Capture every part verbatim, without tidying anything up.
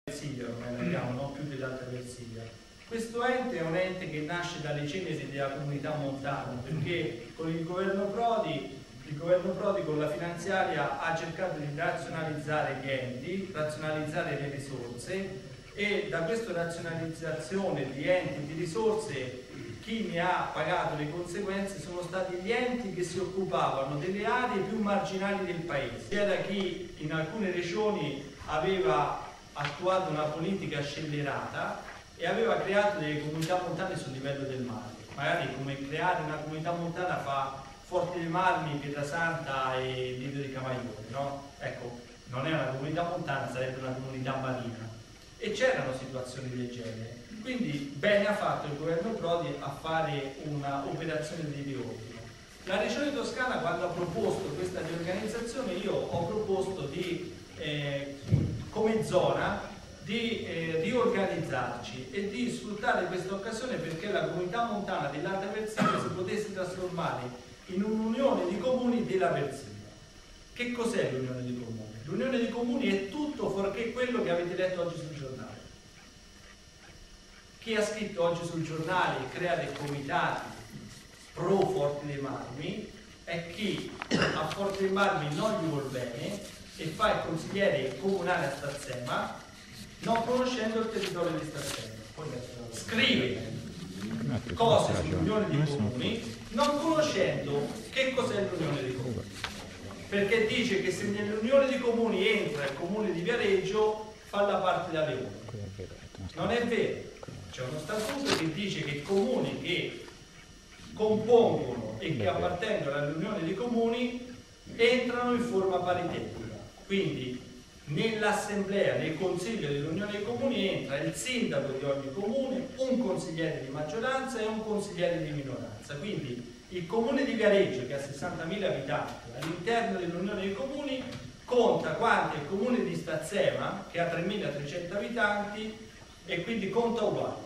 Versilia, ormai la chiamo, non più dell'Alta Versilia. Questo ente è un ente che nasce dalle ceneri della comunità montana, perché con il governo Prodi, il governo Prodi con la finanziaria ha cercato di razionalizzare gli enti, razionalizzare le risorse, e da questa razionalizzazione di enti e di risorse chi ne ha pagato le conseguenze sono stati gli enti che si occupavano delle aree più marginali del paese. C'era chi in alcune regioni aveva attuato una politica scellerata e aveva creato delle comunità montane sul livello del mare. Magari come creare una comunità montana fa Forte dei Marmi, Pietrasanta e Lido di Camaiore, no? Ecco, non è una comunità montana, sarebbe una comunità marina. E c'erano situazioni del genere. Quindi bene ha fatto il governo Prodi a fare un'operazione di riordino. La Regione Toscana, quando ha proposto questa riorganizzazione, io ho proposto di, eh, come zona di eh, riorganizzarci e di sfruttare questa occasione perché la comunità montana dell'Alta Versilia si potesse trasformare in un'unione di comuni della Versilia. Che cos'è l'unione di comuni? L'unione di comuni è tutto fuorché quello che avete letto oggi sul giornale. Chi ha scritto oggi sul giornale crea dei comitati pro Forte dei Marmi è chi a Forte dei Marmi non gli vuol bene e fa il consigliere comunale a Stazzema non conoscendo il territorio di Stazzema. Scrive cose sull'unione di comuni non conoscendo che cos'è l'unione di comuni, perché dice che se nell'unione di comuni entra il comune di Viareggio fa la parte da Leone. Non è vero. C'è uno statuto che dice che i comuni che compongono e che appartengono all'unione dei comuni entrano in forma paritetica. Quindi nell'assemblea, nel consiglio dell'unione dei comuni entra il sindaco di ogni comune, un consigliere di maggioranza e un consigliere di minoranza. Quindi il comune di Viareggio, che ha sessantamila abitanti, all'interno dell'unione dei comuni conta quanto il comune di Stazzema, che ha tremilatrecento abitanti, e quindi conta uguale.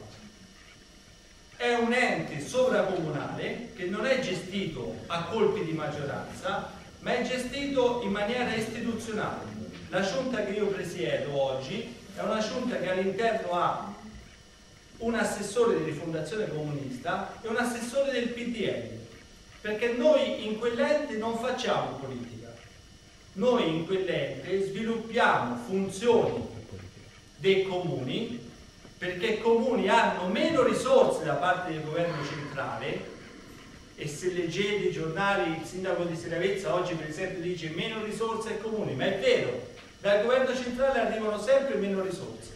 È un ente sovracomunale che non è gestito a colpi di maggioranza, ma è gestito in maniera istituzionale. La giunta che io presiedo oggi è una giunta che all'interno ha un assessore di Rifondazione Comunista e un assessore del P D L, perché noi in quell'ente non facciamo politica, noi in quell'ente sviluppiamo funzioni dei comuni, perché i comuni hanno meno risorse da parte del governo centrale. E se leggete i giornali, il sindaco di Seravezza oggi per esempio dice meno risorse ai comuni, ma è vero, dal governo centrale arrivano sempre meno risorse.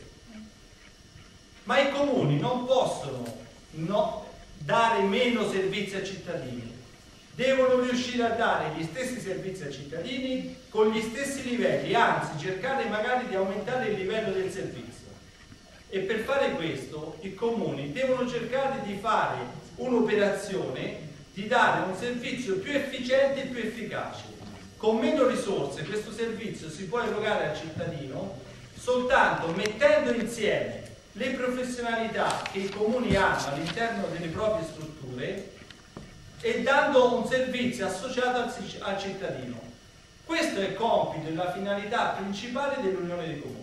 Ma i comuni non possono no, dare meno servizi ai cittadini, devono riuscire a dare gli stessi servizi ai cittadini con gli stessi livelli, anzi cercare magari di aumentare il livello del servizio. E per fare questo i comuni devono cercare di fare un'operazione di dare un servizio più efficiente e più efficace. Con meno risorse questo servizio si può erogare al cittadino soltanto mettendo insieme le professionalità che i comuni hanno all'interno delle proprie strutture e dando un servizio associato al, al cittadino. Questo è il compito e la finalità principale dell'unione dei comuni.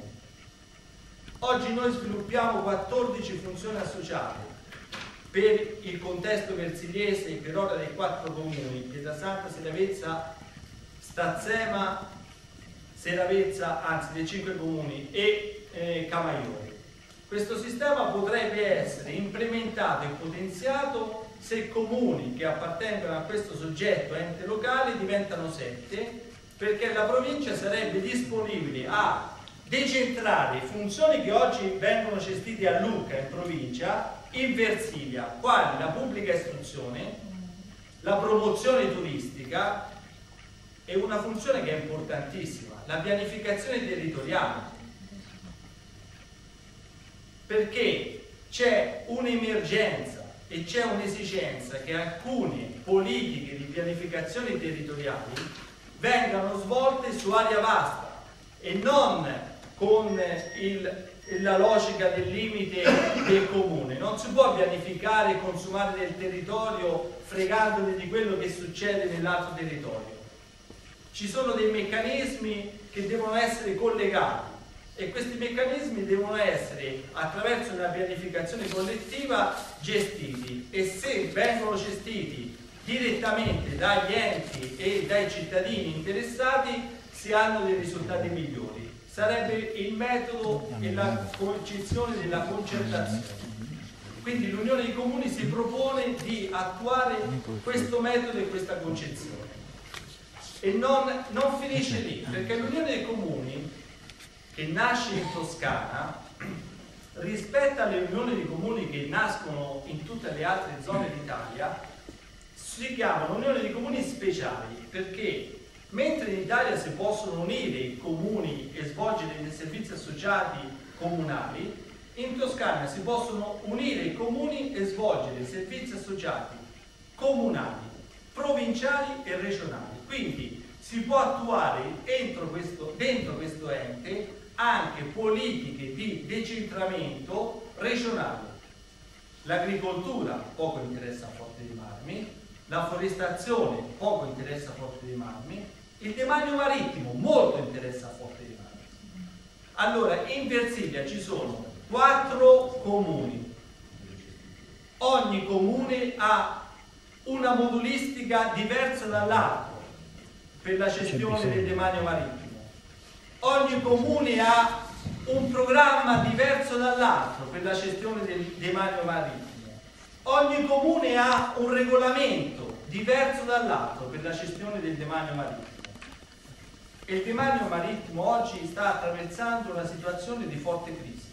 Oggi noi sviluppiamo quattordici funzioni associate per il contesto versiliese e per ora dei quattro comuni, Pietrasanta, Seravezza, Stazzema, Seravezza, anzi dei cinque comuni e eh, Camaiore. Questo sistema potrebbe essere implementato e potenziato se i comuni che appartengono a questo soggetto ente locale diventano sette, perché la provincia sarebbe disponibile a decentrare funzioni che oggi vengono gestite a Lucca in provincia in Versilia, quali la pubblica istruzione, la promozione turistica e una funzione che è importantissima, la pianificazione territoriale, perché c'è un'emergenza e c'è un'esigenza che alcune politiche di pianificazione territoriali vengano svolte su area vasta e non con il la logica del limite del comune. Non si può pianificare e consumare del territorio fregandoli di quello che succede nell'altro territorio. Ci sono dei meccanismi che devono essere collegati e questi meccanismi devono essere, attraverso una pianificazione collettiva, gestiti, e se vengono gestiti direttamente dagli enti e dai cittadini interessati si hanno dei risultati migliori. Sarebbe il metodo e la concezione della concertazione. Quindi l'Unione dei Comuni si propone di attuare questo metodo e questa concezione. E non, non finisce lì, perché l'Unione dei Comuni, che nasce in Toscana, rispetto alle unioni dei comuni che nascono in tutte le altre zone d'Italia, si chiamano unioni dei comuni speciali, perché mentre in Italia si possono unire i comuni e svolgere dei servizi associati comunali, in Toscana si possono unire i comuni e svolgere servizi associati comunali, provinciali e regionali. Quindi si può attuare entro questo, dentro questo ente anche politiche di decentramento regionale. L'agricoltura poco interessa a Forte dei Marmi, la forestazione poco interessa a Forte dei Marmi, il demanio marittimo molto interessa a Forte dei Marmi. Allora, in Versilia ci sono quattro comuni, ogni comune ha una modulistica diversa dall'altro per la gestione del demanio marittimo. Ogni comune ha un programma diverso dall'altro per la gestione del demanio marittimo. Ogni comune ha un regolamento diverso dall'altro per la gestione del demanio marittimo. E il demanio marittimo oggi sta attraversando una situazione di forte crisi,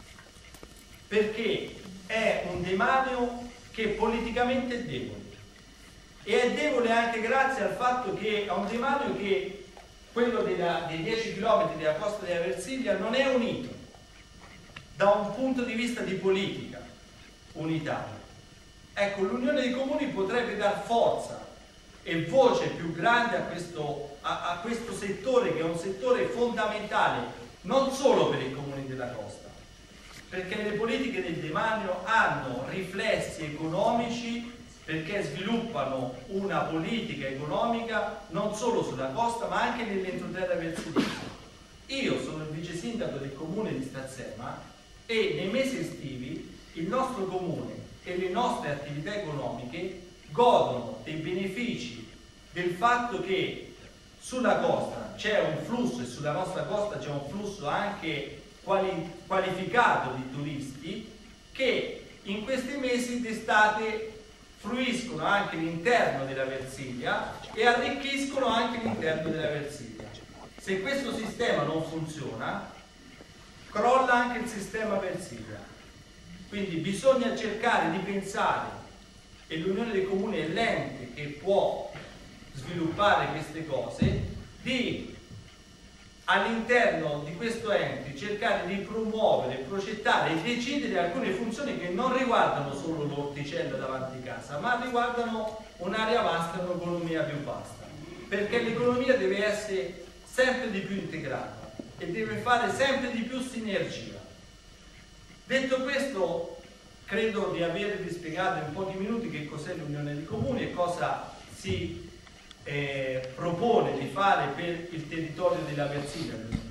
perché è un demanio che politicamente è debole. E è debole anche grazie al fatto che è un demanio che quello della, dei dieci chilometri della costa della Versilia non è unito da un punto di vista di politica unitaria. Ecco, l'Unione dei Comuni potrebbe dar forza e voce più grande a questo, a, a questo settore, che è un settore fondamentale non solo per i comuni della costa, perché le politiche del demanio hanno riflessi economici, perché sviluppano una politica economica non solo sulla costa ma anche nell'entroterra versiliano. Io sono il vice sindaco del comune di Stazzema e nei mesi estivi il nostro comune e le nostre attività economiche godono dei benefici del fatto che sulla costa c'è un flusso, e sulla nostra costa c'è un flusso anche quali, qualificato di turisti che in questi mesi d'estate fruiscono anche l'interno della Versilia e arricchiscono anche l'interno della Versilia. Se questo sistema non funziona, crolla anche il sistema Versilia. Quindi bisogna cercare di pensare, e l'Unione dei Comuni è l'ente che può sviluppare queste cose, di all'interno di questo ente cercare di promuovere, progettare e decidere alcune funzioni che non riguardano solo l'orticello davanti a casa, ma riguardano un'area vasta e un'economia più vasta, perché l'economia deve essere sempre di più integrata e deve fare sempre di più sinergia. Detto questo, credo di avervi spiegato in pochi minuti che cos'è l'Unione dei Comuni e cosa si Eh, propone di fare per il territorio della Versilia.